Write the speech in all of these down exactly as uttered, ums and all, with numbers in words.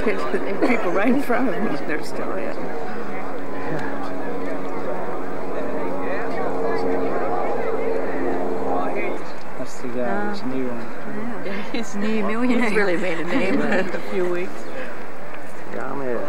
People right in front of me, they're still in. That's the guy, he's new one. Yeah, he's new millionaire. He's really made a name in a few weeks. Yeah, I'm here.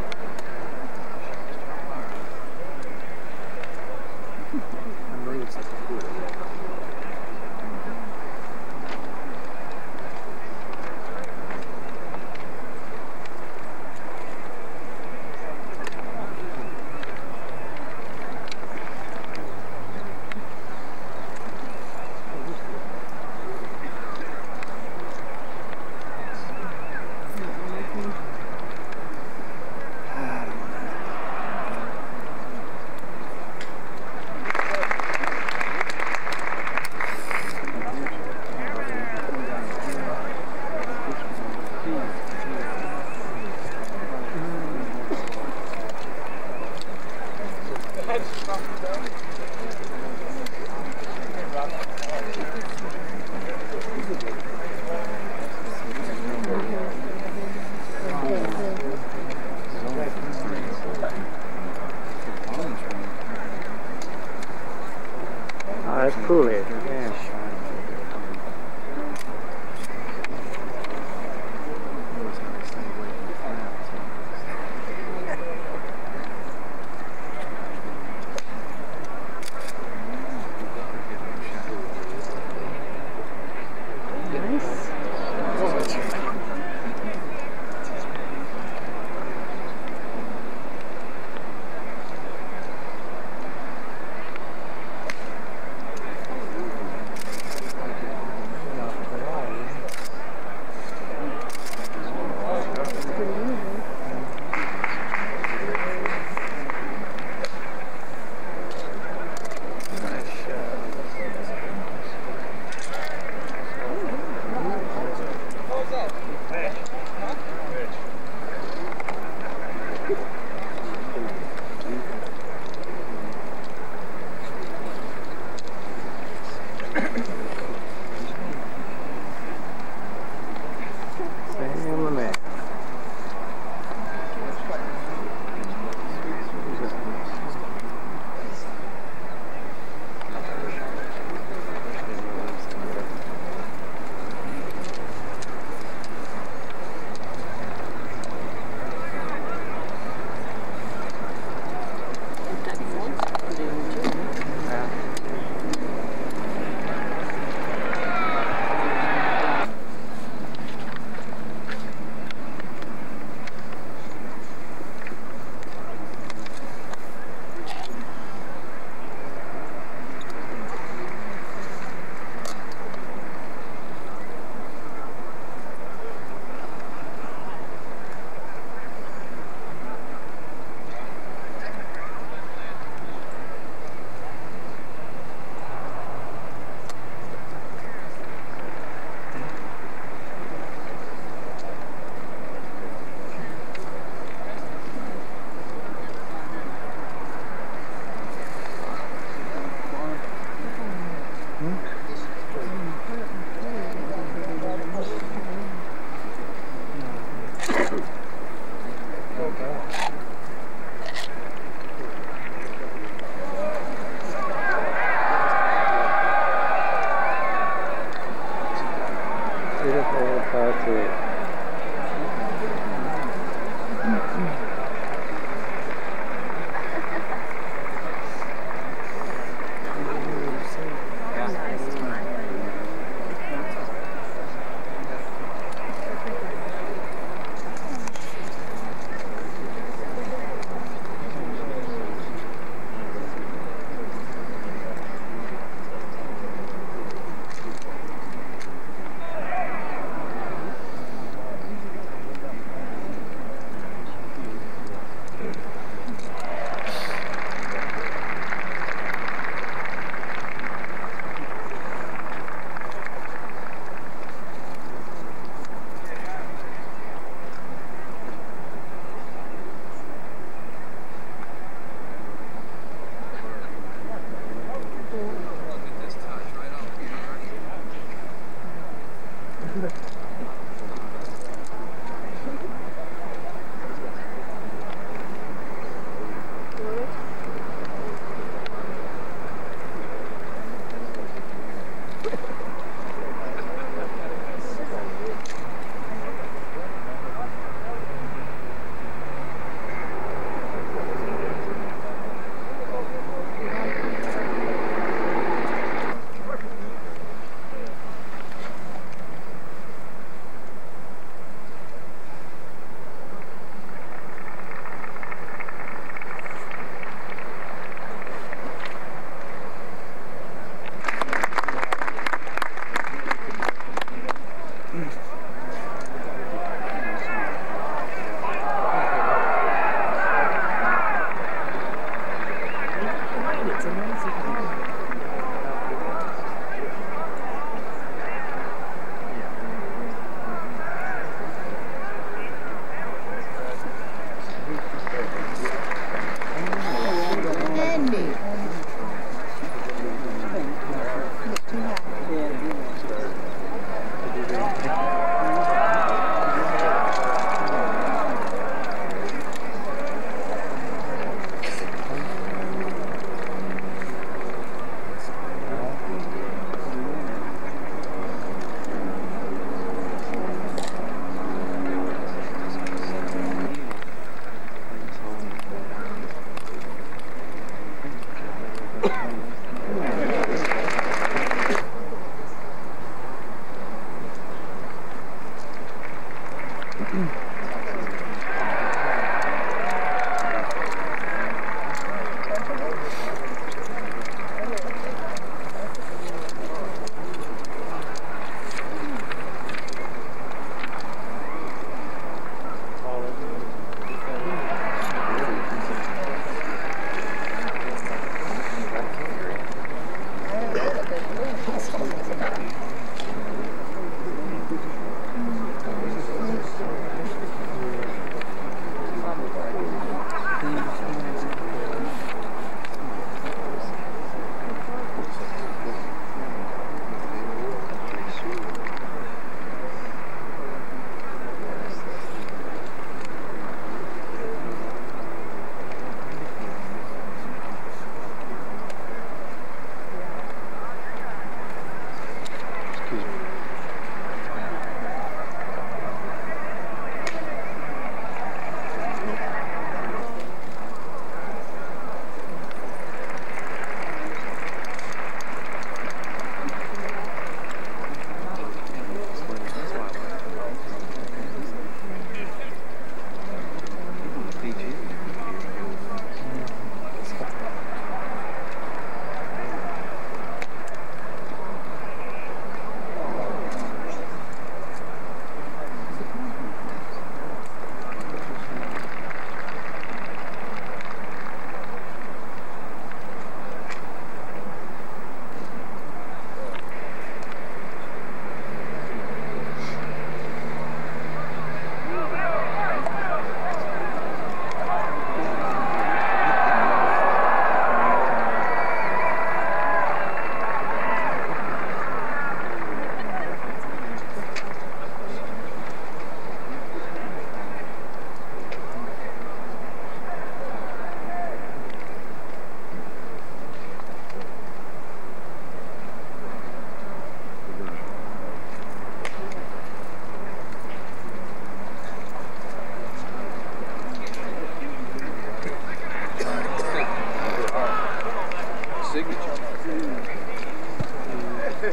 Oh, that's cool, it. Yeah.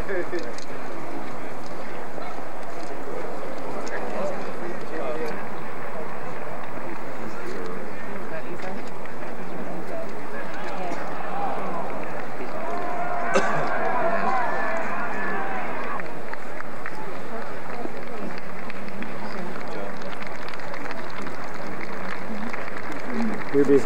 Ruby.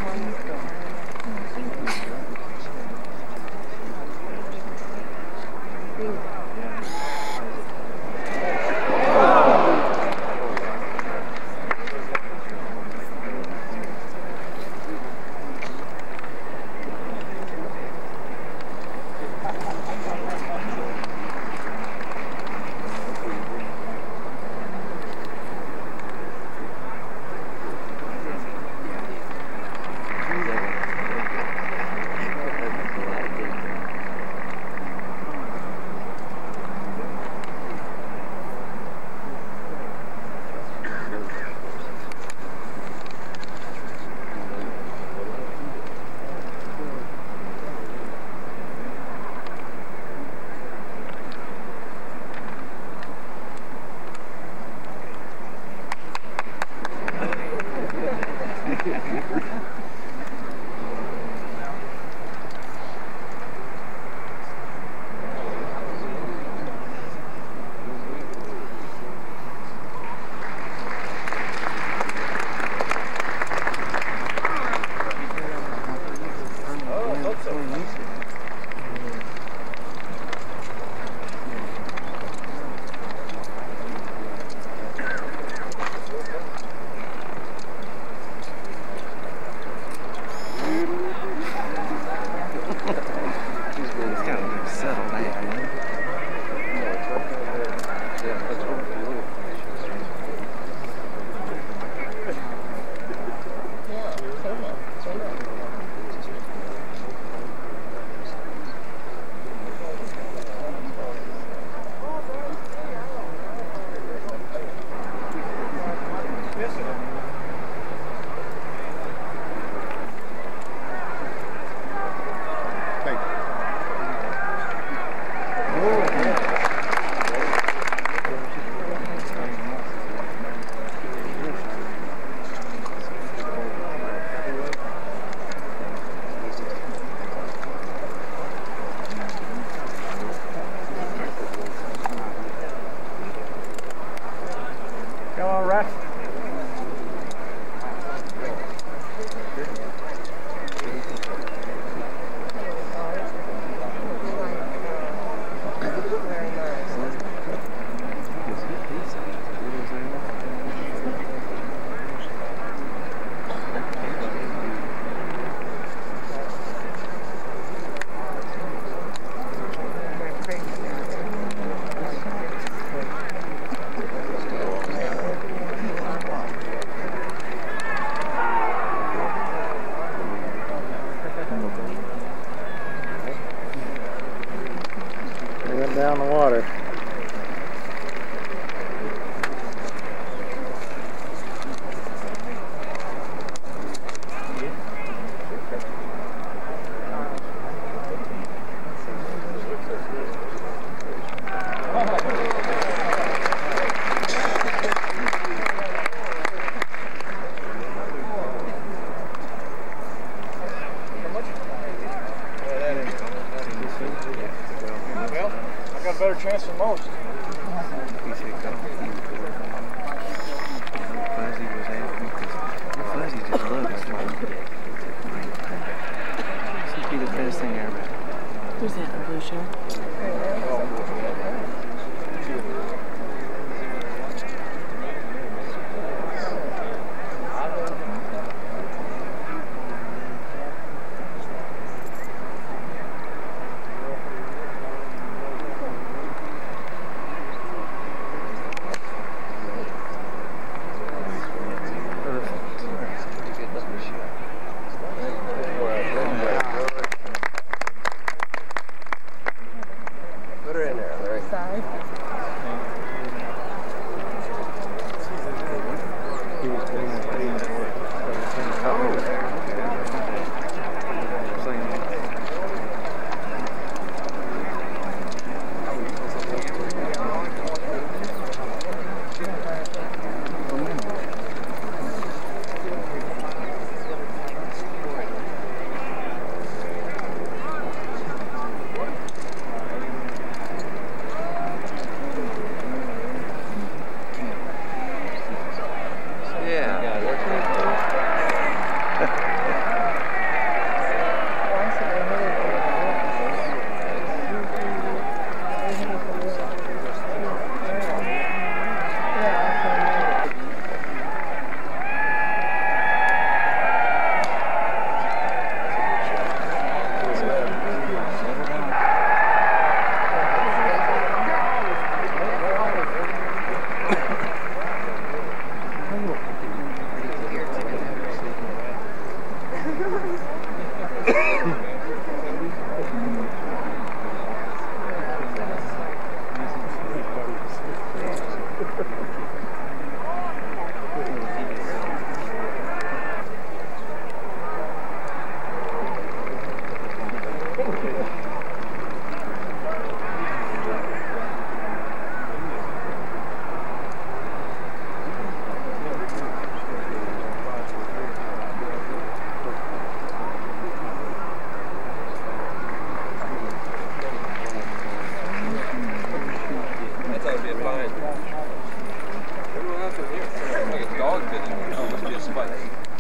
Down the water. Better chance than most. Fuzzy was asking because Fuzzy just loves it. This would be the best thing ever. Who's that, a blue shirt? Like a dog bit in there. Oh, must be a spike.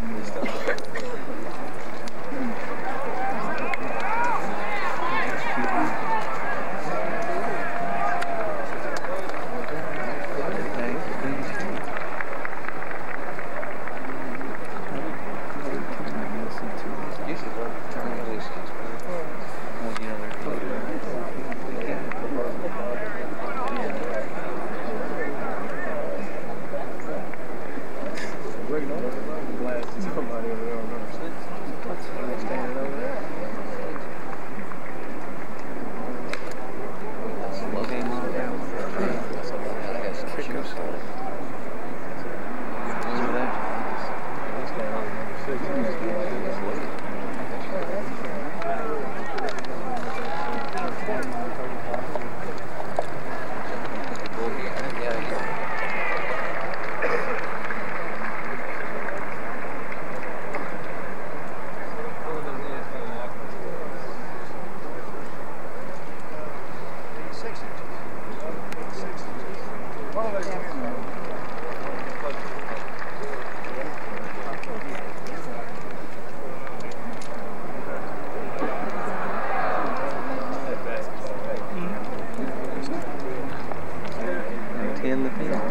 In the field.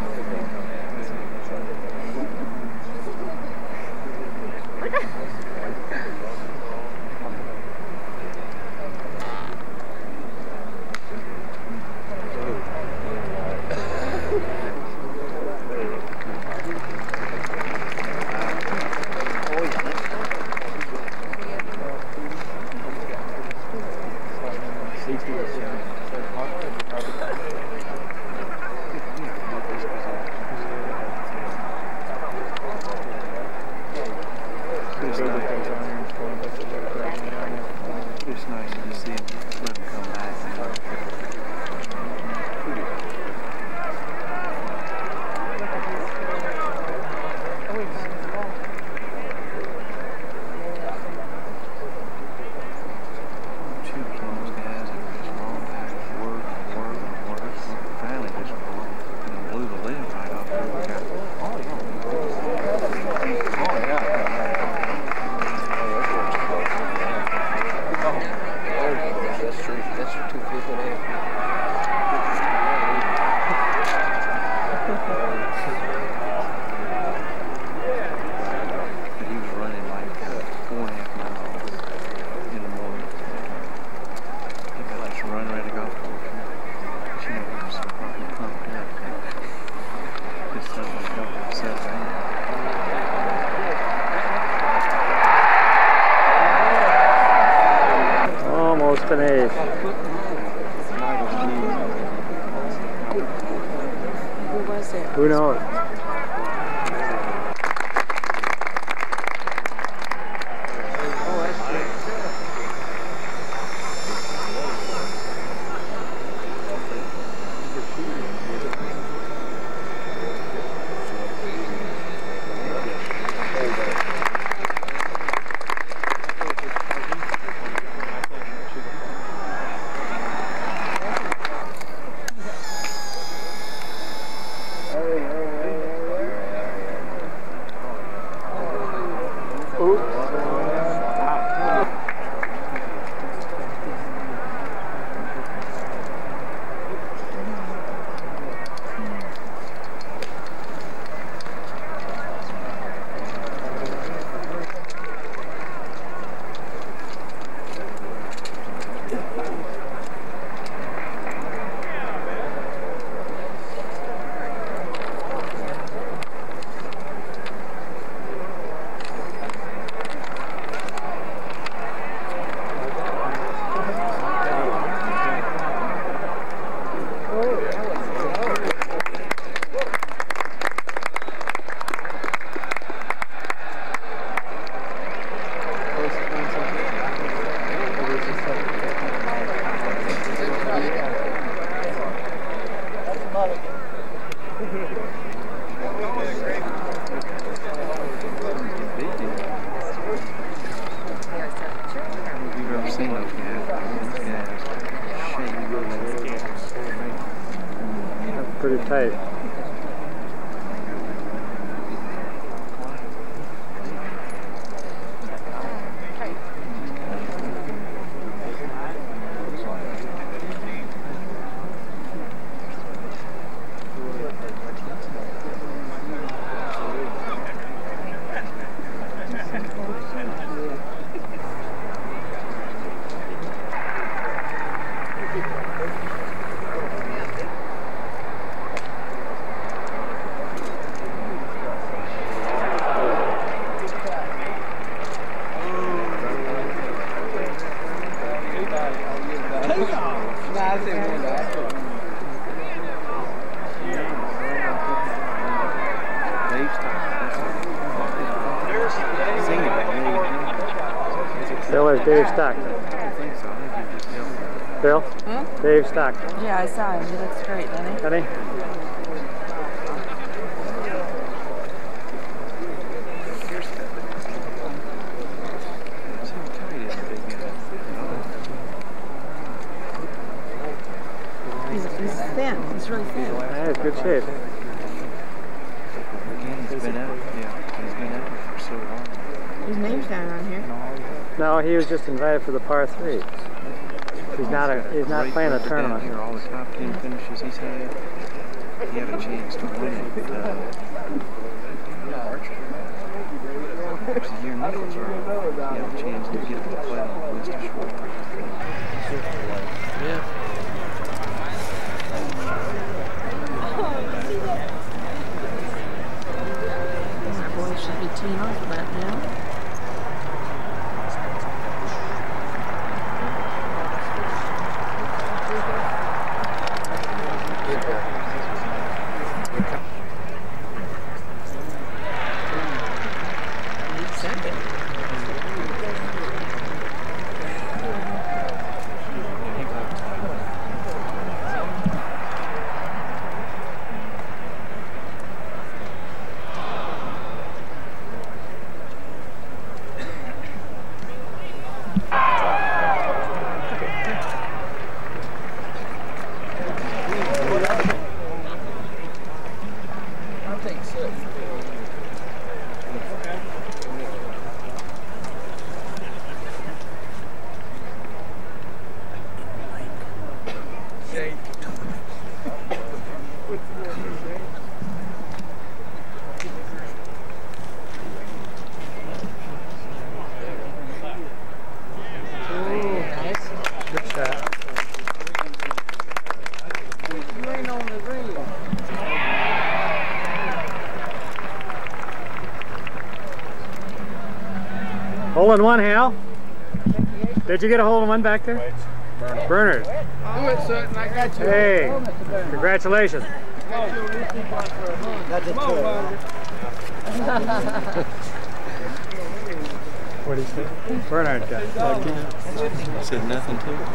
It's nice to see him let him come back. Two close guys that were just long back, work, work, work. Finally just you know, blew the lid right off the got oh yeah. Oh yeah. That's true. That's for two people there. But he was running like uh, four and a half miles in the morning. He got this run ready to go for it. She was so fucking pumped up. Just suddenly felt set down. Almost finished. Who was it? Who knows? Oh, that's good. Hey, hey, hey. pretty tight. Bill is Dave Stockton. I think so. I think you just yelled. Bill? Hmm? Dave Stockton. Yeah, I saw him. He looks great, doesn't he? Honey? He's, he's thin. He's really thin. Yeah, he's good shape. Again, he's been out. Yeah, he's been out for so long. His name's down on here. No, he was just invited for the par three. He's not a he's not Right playing a further tournament. down here, all the top ten finishes he's had, he had a chance to win it. Uh, it was the year Nichols were, he had a chance to get him to play on Mister Schwartz. Yeah. This boy should be teeing off that now. Hole in one, Hal. Did you get a hole in one back there? Bernard. Do it, Sutton. I got you. Hey, congratulations. That's a two. What did he say? Bernard got lucky. Said nothing to it.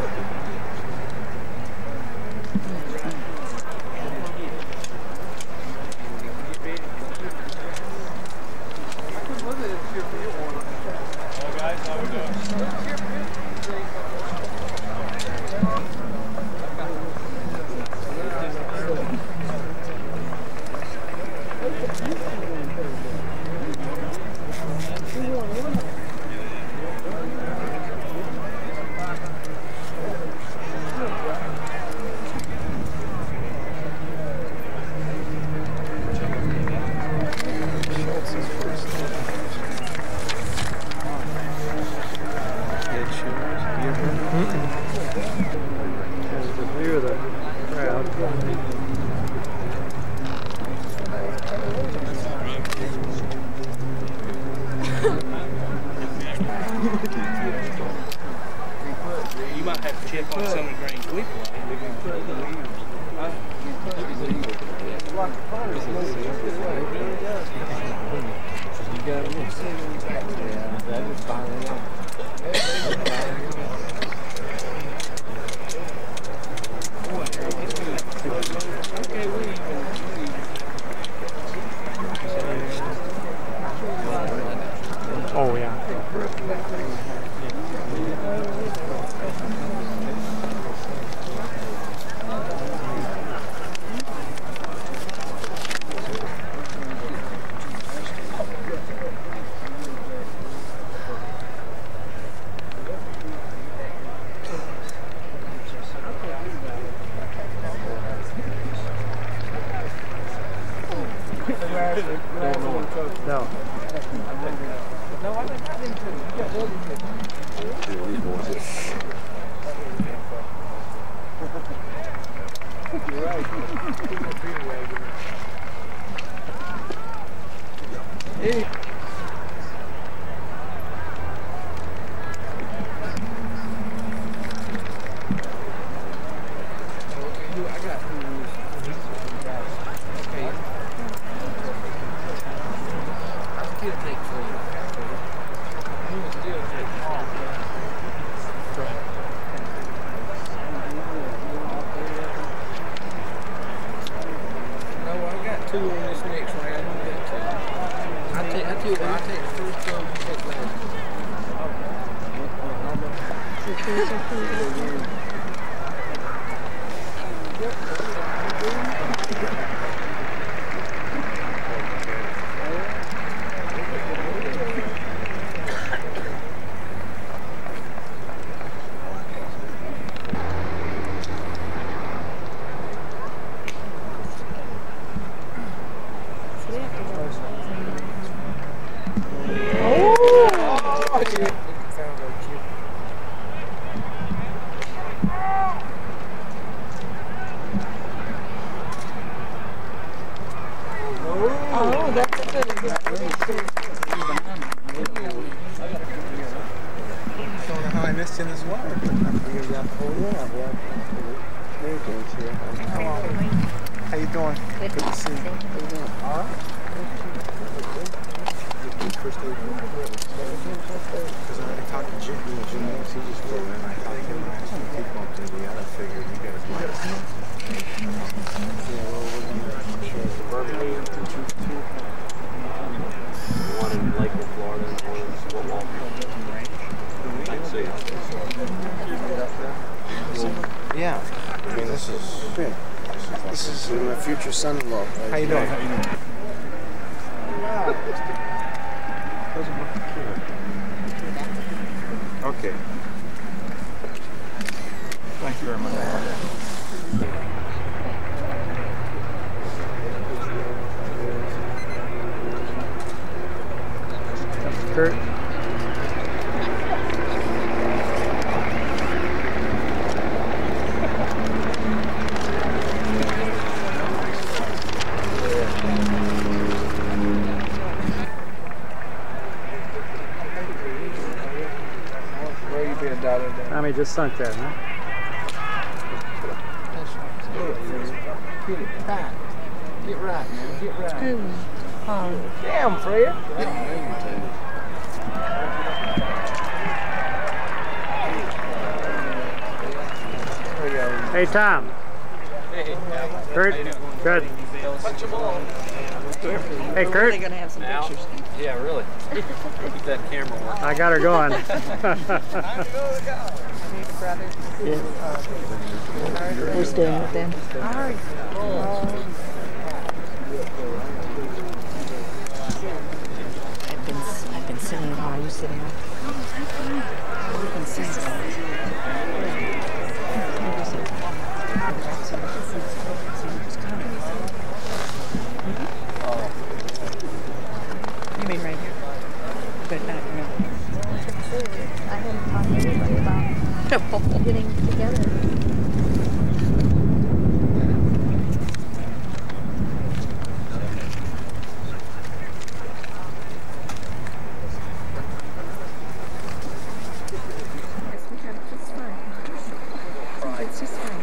Oh, yeah. No. No, I think I didn't too. You got other You're right. Hey. How you doing? Good, Good to see you. How you doing? All right. First day. Because I already talked to Jim. Jim knows he just flew in. I talked to him. I asked him if he bumped into the other. Figured you guys might have seen. Yeah, well, we're going to show the Birmingham. One in Lakeland, Florida, and one in Squawall. I can see it. Yeah. I mean, this is good. This is my future son-in-law. How you doing? How you doing? Okay. Thank you very much. Kurt. Tommy just sunk there, huh? Get it right. Get right, man. Get right. Oh. Damn, Fred. Hey, Tom. Hey, Kurt. Good. Hey, Kurt. They're gonna have some pictures. yeah, really. Keep that camera working. I got her going. We're staying with them. All right. I've been I've been sitting. How are you sitting? We've been sitting. You mean right here? But not no. I hadn't talked to anybody about getting together. Yes, we have just fine. It's just fine.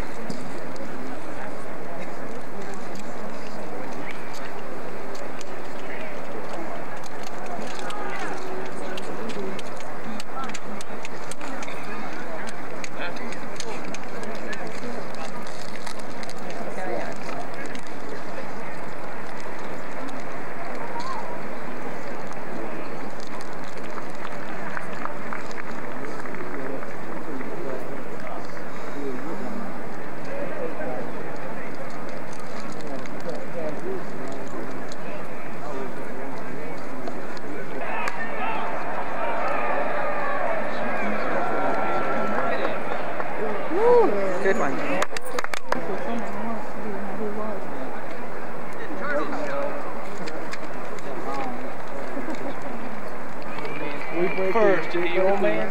The old man.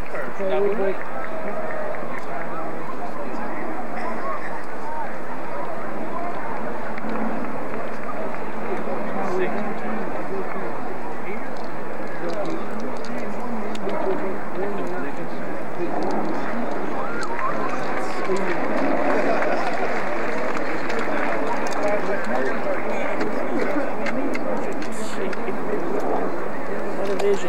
What a vision.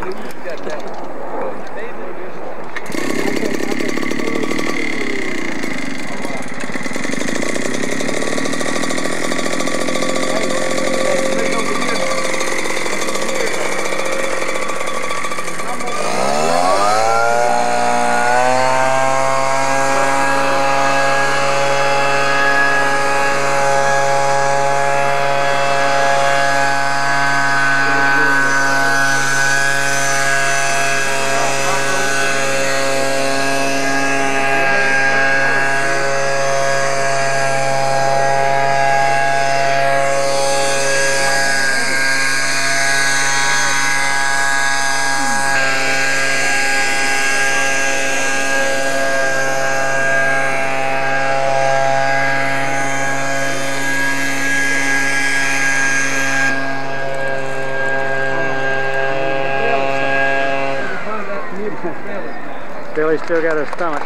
Billy's still got his stomach.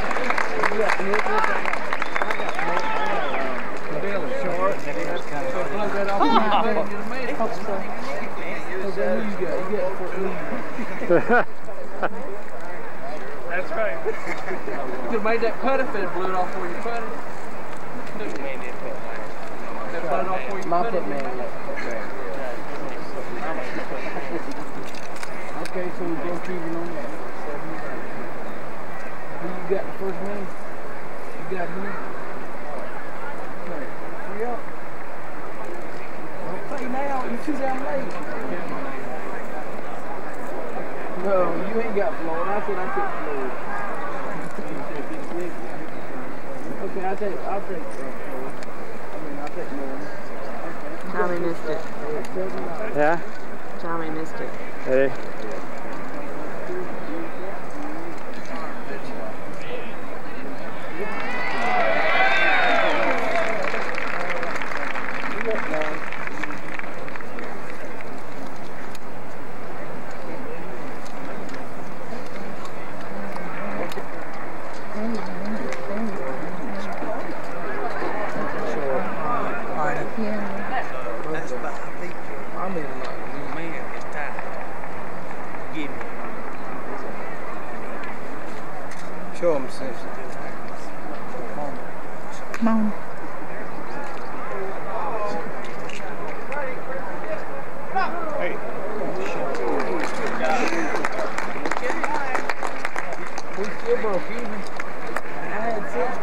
That's right. You could have made that putt if it blew it off where you putted. That blew it off where you putted. Okay, so we broke even on that. Who you got the first man? You got him? Okay, hurry up. Don't play now, you're too damn late. No, you ain't got Floyd. I said I took Floyd. Okay, I'll take, I'll take uh, Floyd. I mean, I'll take Lauren. Okay. Tommy missed it. Yeah? Tommy missed it. Ready? Show him, sis. Come on. Hey. We still broke even. I had six.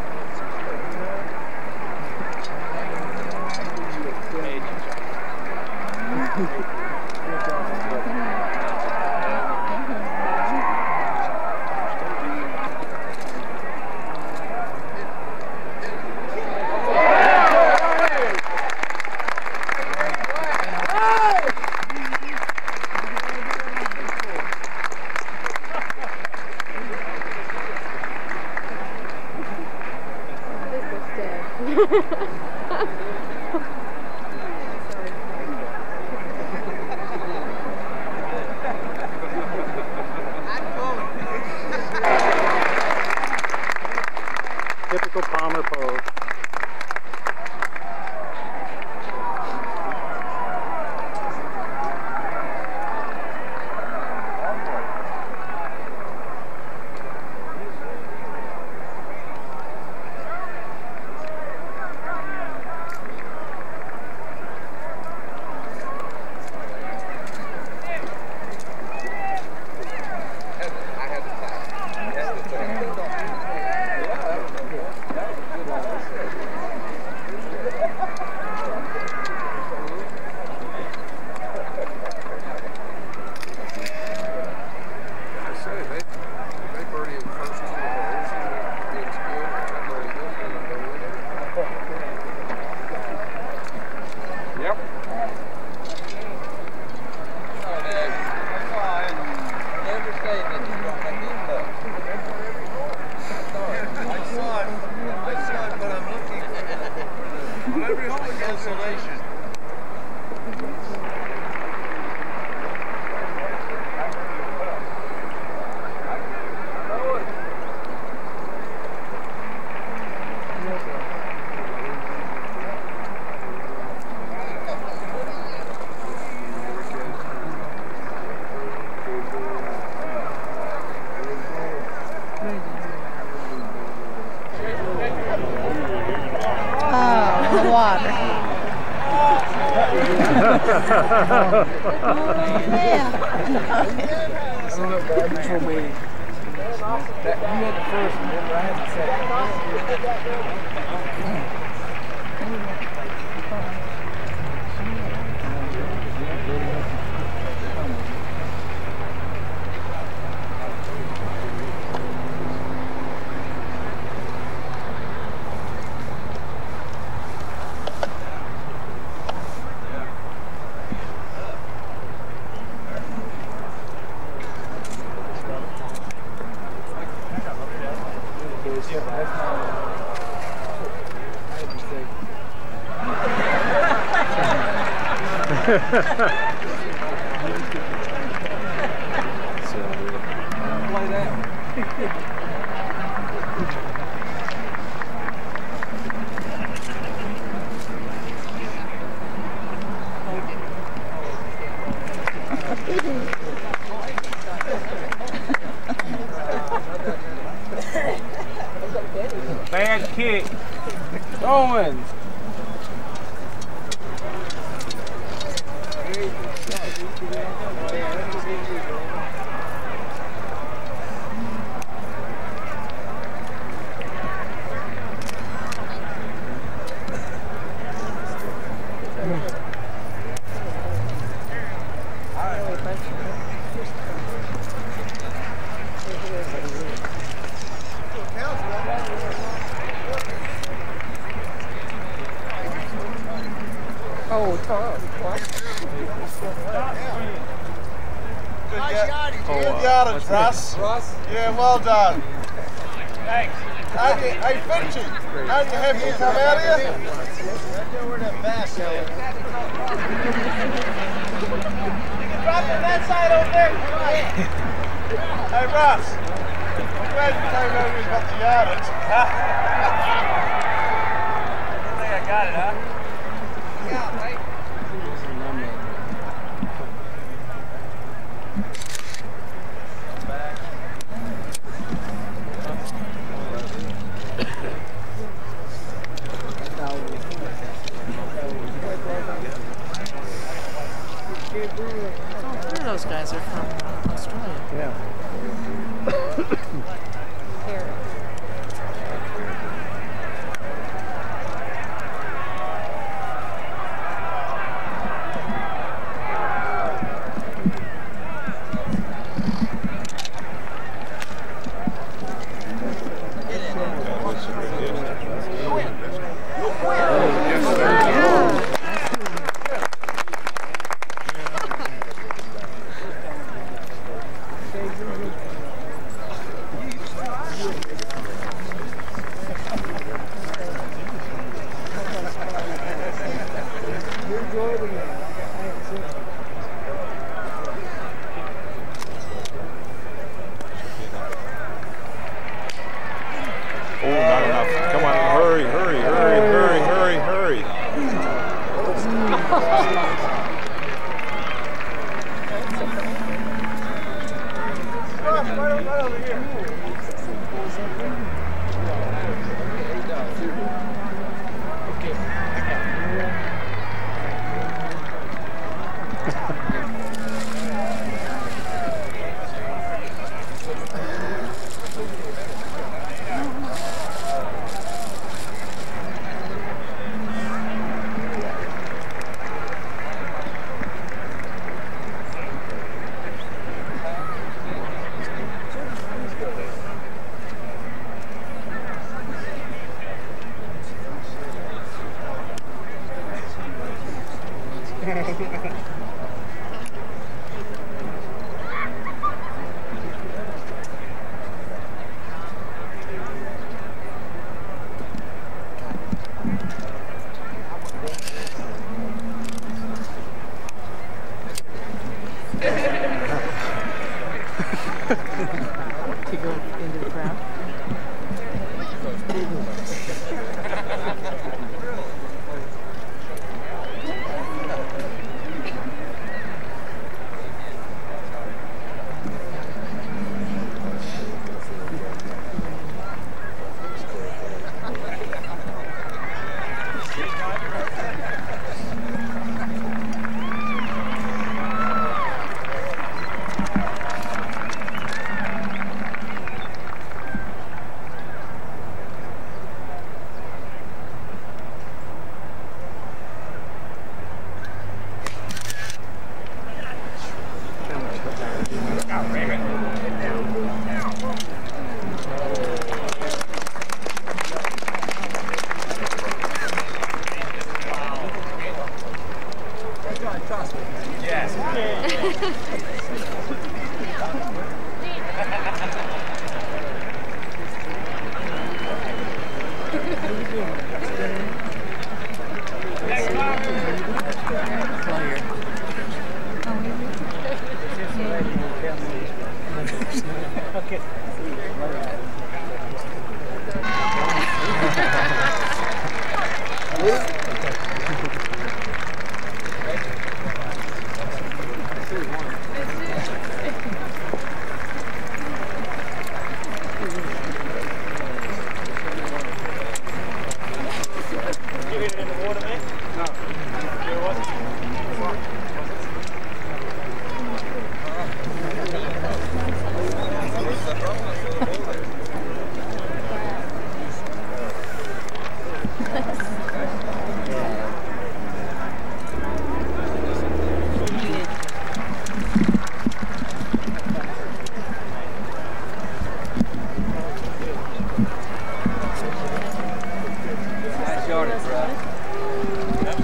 Typical Palmer pose. Cancellation. Bad kick. Owens. Russ. Russ? Yeah, well done. Thanks. How do you, hey, Finchie, how do you have me come out here? Right there where that bass is. Drop it that side over there. Come on. Hey, Russ. I'm glad you came over and got the yardage. I think I got it, huh? Yeah, right. Those guys are from uh, Australia. Yeah.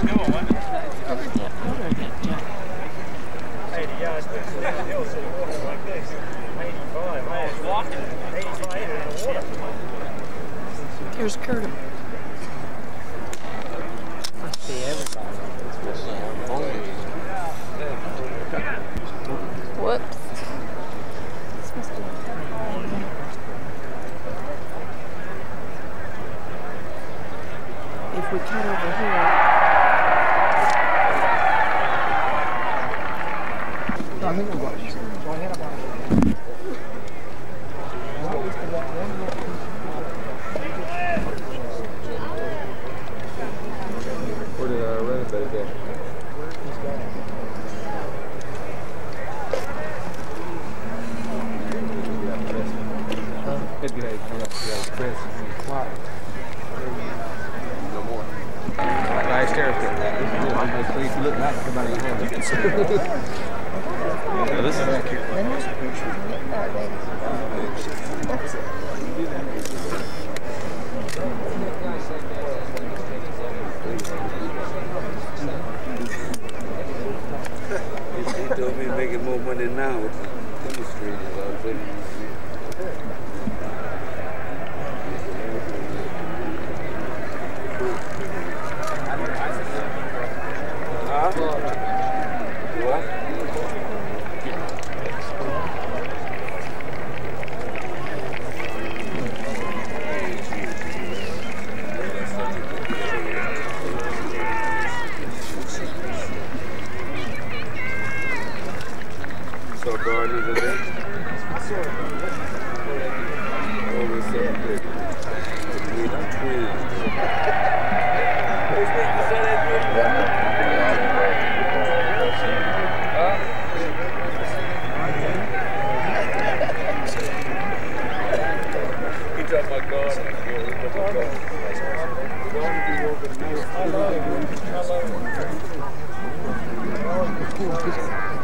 eighty yards, but it's down hill, so you're walking like this. eighty-five, I was walking. eighty-five in the water. Here's Curtis. Must be everybody. Whoops. This must be. If we cut over here. Where did our running back go? He's gone. It's good. I'm up to the Chris. No more. Nice character. I'm going to see if you look back. Somebody you can see. Yeah, this is cute. He told me making more money now with the demonstrators out there. So gardens are there? Over seven fifty. With the twins. Who's making the sun at you? He talking about garden. He talking about garden. I love it. I love it.